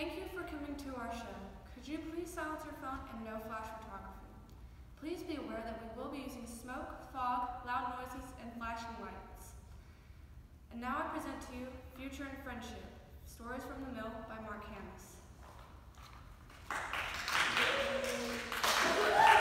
Thank you for coming to our show. Could you please silence your phone and no flash photography? Please be aware that we will be using smoke, fog, loud noises, and flashing lights. And now I present to you Future and Friendship, Stories from the Mill by Mark Hammis.